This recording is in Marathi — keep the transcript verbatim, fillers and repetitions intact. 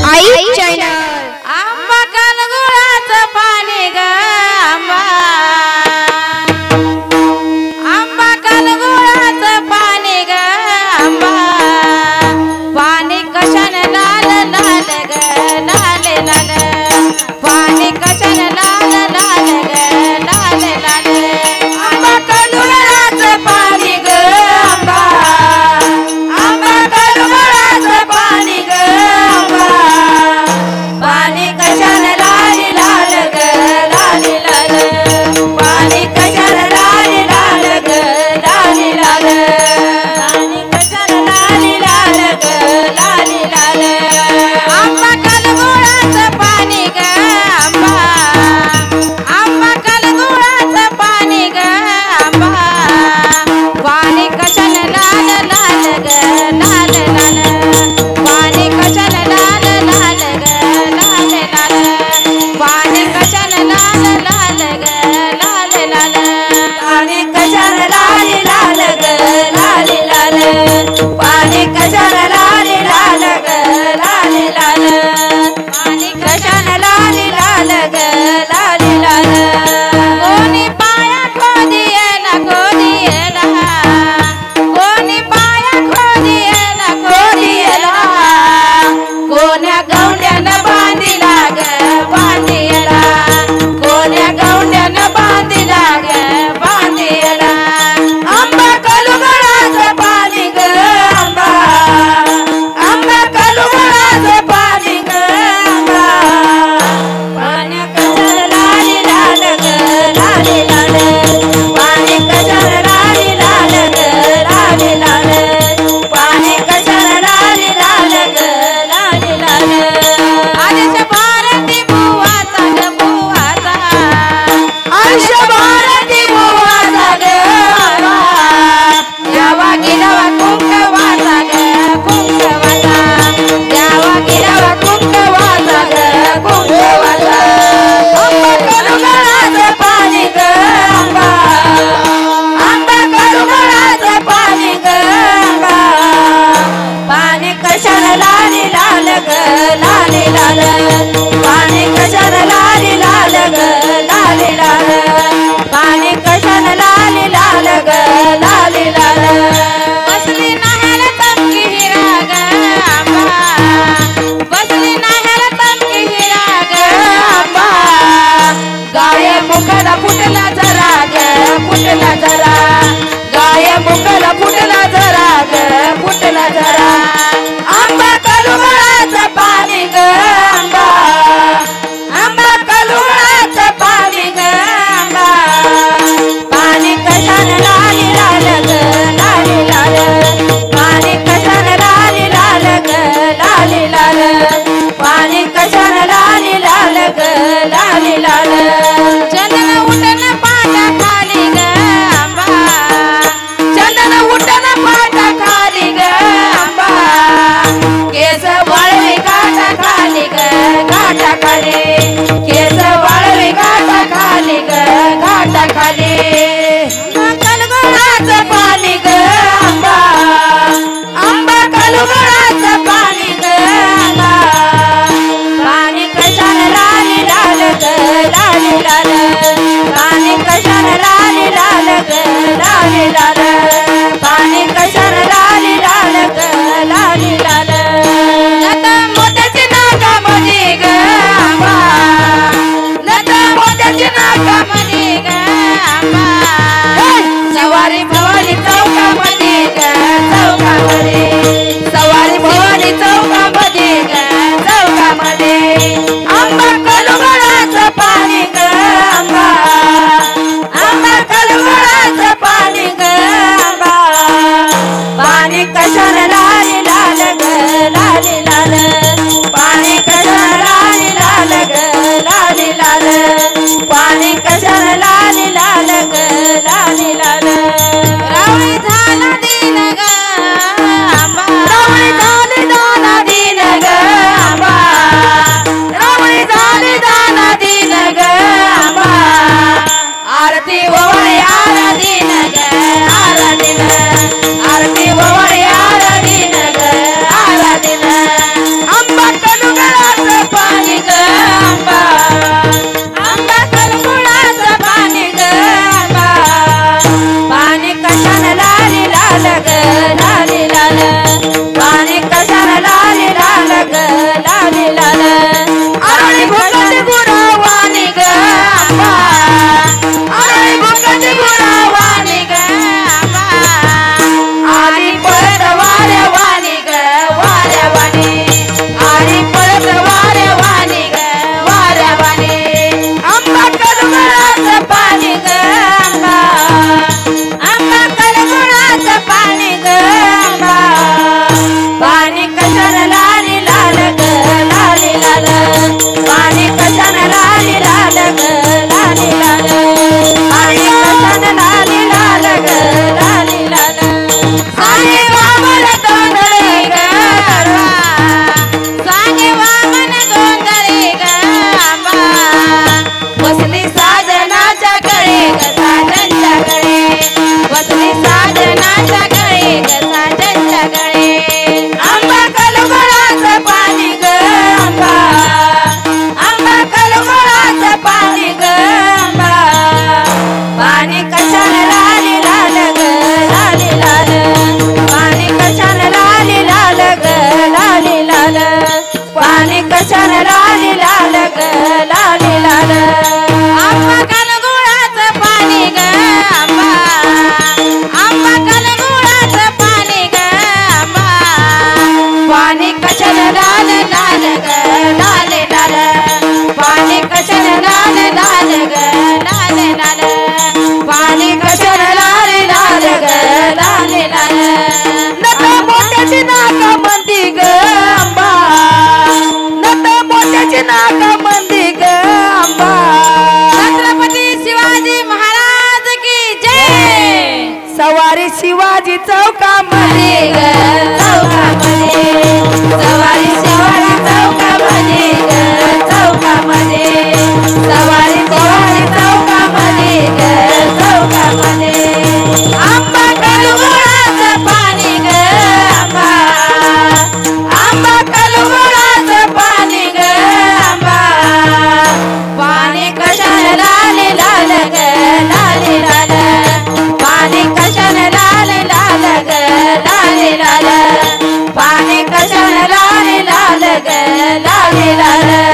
आई चॅनल। आंबा कालगुळाचं पाणी ग आंबा, आंबा कालगुळाचं पाणी ग आंबा, पाणी कशाने लाल लाल ग लाल लाल, पाणी कशाने लाल लाल ग लाल लाल, आंबा कालगुळाचं पाणी ग आंबा, आंबा कालगुळाचं पाणी ग आंबा, पाणी कशाने लाल लाल ग लाल लाल, पाणी कशाने लाल लाल ग लाल लाल, पाणी कशाने लाल लाल ग लाल लाल, आंबा कालगुळाचं पाणी ग आंबा, आंबा कालगुळाचं पाणी ग आंबा, पाणी कशाने लाल लाल ग लाल लाल, पाणी कशाने लाल लाल ग लाल लाल, पाणी कशाने लाल लाल ग लाल लाल, पाणी कशाने लाल लाल ग लाल लाल, पाणी कशाने लाल लाल ग लाल लाल, पाणी कशाने लाल लाल ग लाल लाल, कोणी पाया खोदियेला खोदियेला, कोणी पाया खोदियेला खोदियेला, कोण्या गवंड्यानं बांधिला ग बांधिला, कोण्या गवंड्यानं बांधिला ग बांधिला, आंबा कालगुळाचं पाणी ग आंबा, आंबा कालगुळाचं पाणी ग आंबा, पाणी कशाने लाल लाल ग लाल लाल, पाणी कशाने लाल लाल ग लाल लाल, पाणी कशाने लाल लाल ग लाल लाल, आदेश भारती बुवाचा ग बुवाचा, आदेश भारती बुवाचा ग आंबा, द्यावा गिरावा कुंकवाचा ग कुंकवाचा, द्यावा गिरावा कुंकवाचा ग कुंकवाचा, आंबा कालगुळाचं पाणी ग आंबा, आंबा कालगुळाचं पाणी ग आंबा, पाणी कशाने लाल लाल ग लाल लाल, पाणी कशाने लाल लाल ग लाल लाल, पाणी कशाने लाल लाल ग लाल लाल, बसली नाह्याला चमकी हिरा ग आंबा, बसली नाह्याला चमकी हिरा ग आंबा, गाय मुखाला फुटला जरा ग फुटला जरा, गाय मुखाला फुटला जरा ग फुटला जरा, आंबा कालगुळाचं पाणी ग आंबा, आंबा कालगुळाचं पाणी ग आंबा, पाणी कशाने लाल लाल ग लाल लाल, पाणी कशाने लाल लाल ग लाल लाल, पाणी कशाने लाल लाल ग लाल लाल, चंदन उठन पाटा खाली ग आंबा, चंदन उठन पाटा खाली ग आंबा, केस वाळवी गाठा खाली ग गाठा खाली, केस वाळवी गाठा खाली ग गाठा खाली, कालगुळाचं पाणी ग आंबा, आंबा कालगुळाचं पाणी ग आंबा, पाणी कशाने लाल लाल ग लाल लाल, पाणी कशाने लाल लाल ग लाल लाल, पाणी कशाने लाल लाल ग लाल लाल, लता मोत्याची नाकामध्ये ग आंबा, लता मोत्याची नाकामध्ये ग आंबा, पाणी कशान लाल लाल ग लाल लाल आंबा कलगुळाचं पाणी ग आंबा आंबा कलगुळाचं पाणी ग आंबा पाणी कशान लाल लाल ग लाल लाल पाणी कशान लाल लाल ग लाल लाल पाणी कशान लाल लाल ग लाल लाल नका मोठ्याची नाका मंदी ग आंबा नका मोठ्याची नाका मंदी ग आंबा छत्रपती शिवाजी महाराज की जय सवारी शिवाजी चौकामध्ये ग चौकामध्ये सवारी शिवाजी चौकामध्ये ग चौकामध्ये सवारी शिवाजी चौकामध्ये ग चौकामध्ये आंबा कलगुळाचं पाणी ग आंबा आंबा कलगुळाचं पाणी ग आंबा पाणी कशान लाल लाल ग लाल लाल पाणी कशान लाल लाल ग लाल लाल पाणी कशान लाल लाल ग लाल लाल